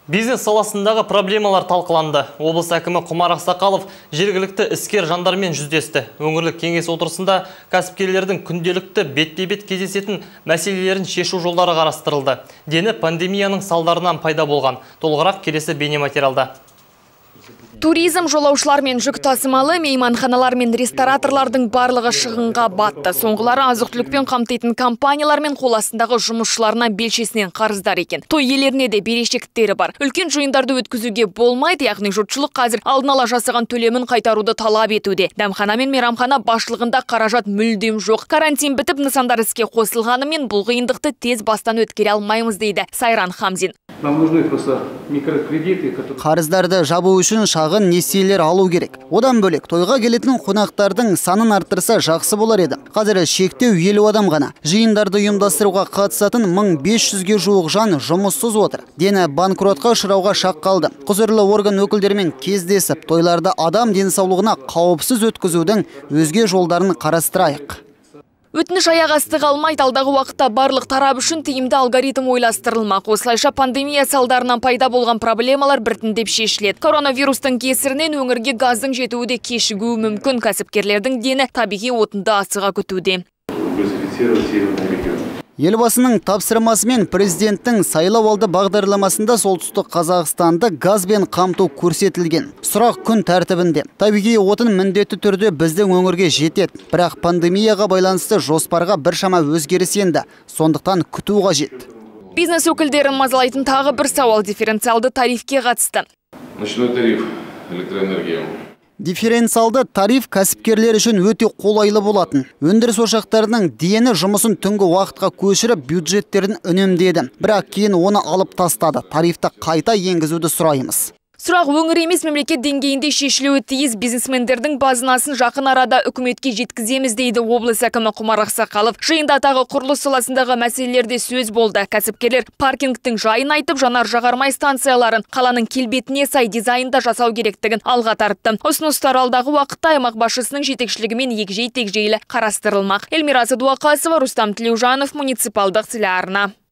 Бизнес саласындағы проблемалар талқыланды. Облыс әкімі Құмар Ақсақалов жергілікті іскер жандармен жүздесті. Өңірлік кеңес отырысында кәсіпкерлердің күнделікті бетпе-бет кездесетін мәселелерін шешу жолдары қарастырылды. Дені пандемияның салдарынан пайда болған. Толығырақ келесі бейнематериалда. Туризм, жолаушылар мен жүк тасымалы, мейманханалар мен рестораторлардың барлығы шығынға батты. Соңғылары азық-түлікпен қамтитын компаниялар мен қол астындағы жұмысшыларына белшесінен қарыздар екен. Той иелеріне де берешектері бар. Үлкен жиындарды өткізуге болмайды, яғни жұртшылық қазір алдын ала жасаған төлемін қайтаруды талап етуде. Дәмхана мен мейрамхана басшылығында қаражат мүлдем жоқ. Карантин бітіп, нысандар іске қосылғанымен бұл қиындықты тез бастан өткере алмаймыз дейді Сайран Хамзин. Нам нужны просто микрокредиты. Қарыздарды жабу үшін шағын несиелер алу керек. Одан бөлек тойға келетін қонақтардың санын арттырса жақсы болар еді. Қазір шектеу 50 адам ғана. Жиындарды ұйымдастыруға қатысатын 1500-ге жуық жан жұмыссыз отыр. Дені банкротқа ұшырауға шақ қалды. Құзырлы орган өкілдерімен кездесіп, тойларды адам денсаулығына қауіпсіз өткізудің өзге жолдарын қарастырайық. Өтініш аяқ асты қалмайды, алдағы уақытта барлық тарап үшін тиімді алгоритм ойластырылмақ. Осылайша пандемия салдарынан пайда болған проблемалар біртіндеп шешіледі. Коронавирустың кесірінен өңірге газдың жетуі де кешігуі мүмкін. Кәсіпкерлердің дені табиғи отынды асыға күтуде. Елбасының тапсырмасымен президенттің сайлауалды бағдарламасында солтүстік Қазақстанды газбен қамту көрсетілген. Сұрақ күн тәртібінде. Табиғи отын міндетті түрде біздің өңірге жетеді. Бірақ пандемияға байланысты жоспарға біршама өзгеріс енді. Сондықтан күту қажет. Бизнес өкілдерін мазалайтын тағы бір сауал дифференциалды тарифке қатысты. Ночной тариф электроэнергия. Дифференциалды тариф кәсіпкерлер үшін өте қолайлы болатын. Өндіріс ошақтарының дені жұмысын түнгі уақытқа көшіріп бюджеттерін үнемдеді. Бірақ кейін оны алып тастады. Тарифті қайта енгізуді сұраймыз. Сұрақ өңір емес, мемлекет деңгейінде шешілуі тиіс. Бизнесмендердің базынасын жақын арада үкіметке жеткіземіз дейді облыс әкімі Құмар Ақсақалов. Жиында тағы құрылыс саласындағы мәселелерде сөз болды. Кәсіпкерлер паркингтің жайын айтып, жанар-жағармай станцияларын қаланың келбетіне сай дизайнда жасау керектігін алға тартты. Ұсыныстар алдағы уақытта аймақ басшысының жетекшілігімен егжей-тегжейлі қарастырылмақ. Эльмира Садуақасова, Рустам Тілеужанов, муниципалдық телеарна.